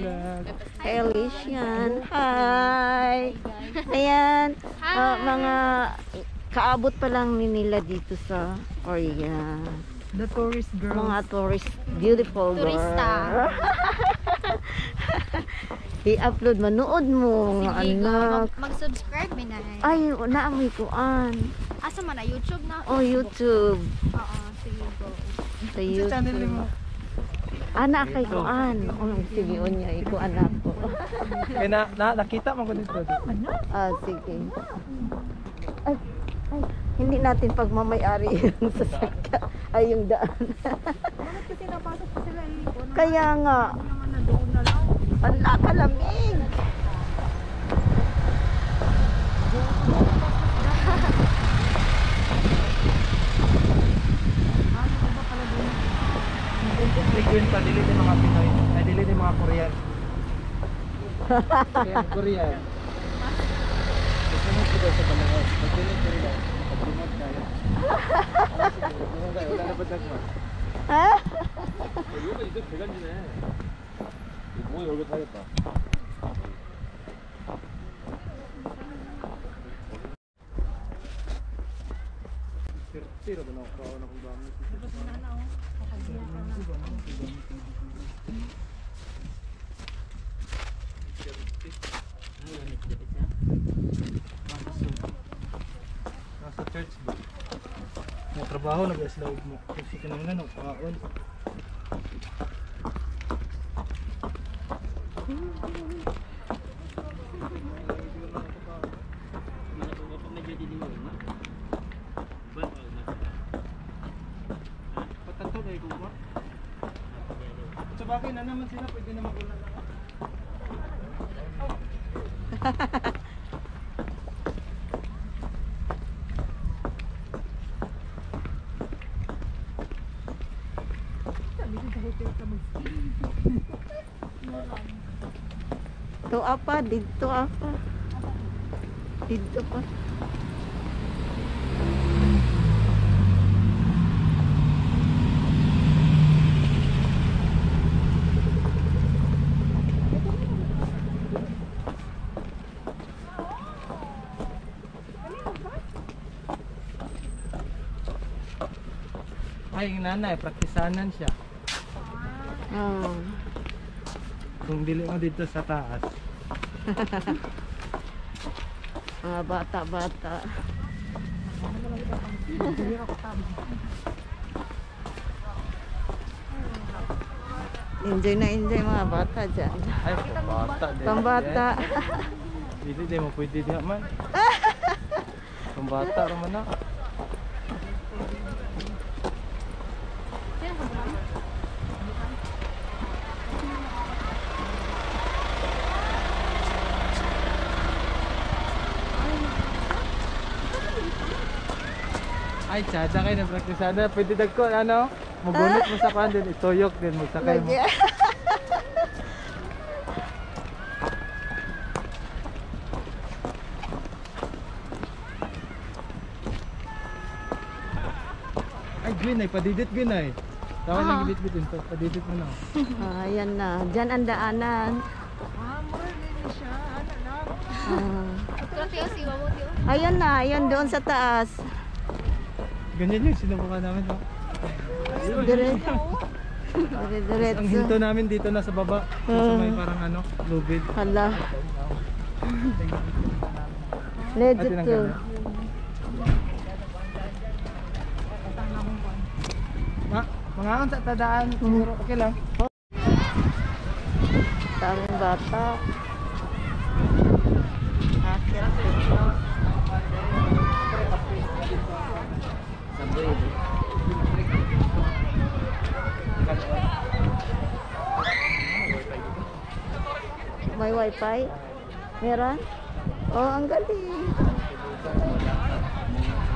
Kay Alician. Hi! Ayan, mga kaabot pa lang nila dito sa Korea. The tourist girl. Mga tourist, beautiful girl. Turista. I-upload, manood mo, mga anak. Mag-subscribe, minay. Ay, naamoy kuan. Asa man na? YouTube na? Oh, YouTube. Oo, sige go. Sa Sa channel YouTube. mo. Anak kay kuan. Oh, sige, niya, iko anak ko. Kaya nakita mo ko dito. Sige. Ay, hindi natin pagmamayari yung sasakyan. Ay, yung daan. Bakit kasi napasok pa sila eh? Kaya nga. Naman na doon na lang. Ang kalamig. Liquid pa, dili din mga Pinoy. Ay, dili din mga Korean. Korean. Gusto mo sila sa Palawan. Pagdinig ko rin. Pagdinig tayo. Wala na ba mo? Ha? 이거 이제 대간지네. 뭐 여기 타겠다. Tiro ba na ako na kung gamit? Nasa church ba? May trabaho nag-aslaog mo. Kasi kinanglan o paon. Patanto na ikaw ba? Sa bagay na naman sila, pwede na magulan lang. Ito apa, dito apa. Dito pa. Ay, yung nanay, praktisanan siya. Oh. Kung dili mo dito sa taas. Mga bata-bata. Enjoy na enjoy mga bata dyan. Ay, pambata din. Pambata. Dili din mo pwede diha man. Pambata raman na. Ay, tsada kayo na praktisada. Pwede dagko, ano? Magunit mo sa kan din. Ituyok din. Magsakay mo. Lagi. Ay, Gwin ay. Padidit, Gwin ay. Tawag ng gilid-gilid yun. Padidit mo na. Ayan na. Diyan ang daanan. Ayan na. Ayan doon sa taas. Ganyan yun. Sinubukan namin. No? Diretso. Ang hinto namin dito na sa baba. Sa may parang ano, lubid. Hala. Legit to. Mga ang sa tadaan. Siguro okay lang. Daming bata. Akit. May wifi? Meron? Oh, ang galing.